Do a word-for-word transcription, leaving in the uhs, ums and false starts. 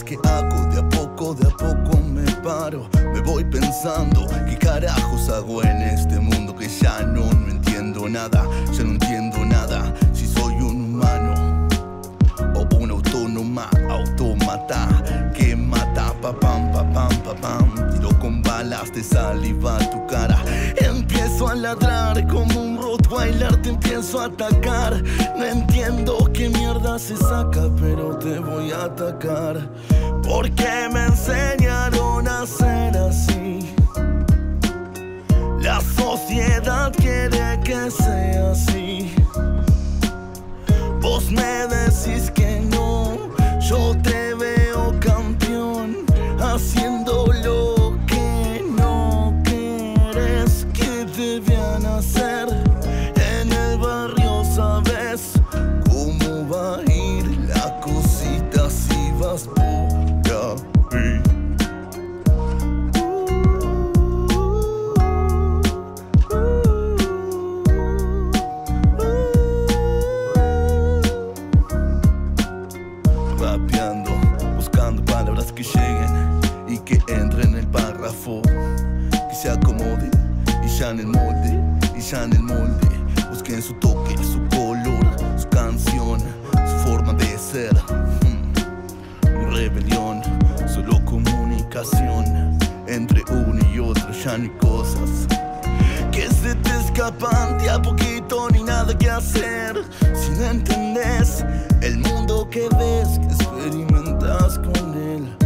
es que hago? De a poco, de a poco me paro. Me voy pensando, ¿qué carajos hago en este mundo? Que ya no, no entiendo nada, ya no entiendo nada. Si soy un humano o una autónoma autómata que mata, pa pam, pa pam, pa pam. Tiro con balas de saliva a tu cara. Empiezo a ladrar como un rottweiler, te empiezo a atacar. No entiendo qué mierda se saca, pero te voy a atacar. Porque me enseñaron a ser así. La sociedad quiere que sea así. Vos me decís que no, yo te veo campeón, haciendo lo que no quieres que te vean hacer. En el barrio sabes cómo va a ir la cosita si vas por ahí. Rapeando, buscando palabras que lleguen y que entren en el párrafo, que se acomode y ya en el molde, y ya en el molde. Busquen su toque, su color, su canción, su forma de ser. hmm. Mi rebelión, solo comunicación entre uno y otro, ya no hay cosas que se te escapan de a poquito, ni nada que hacer. Si no entendés el mundo que ves, que experimentas con él.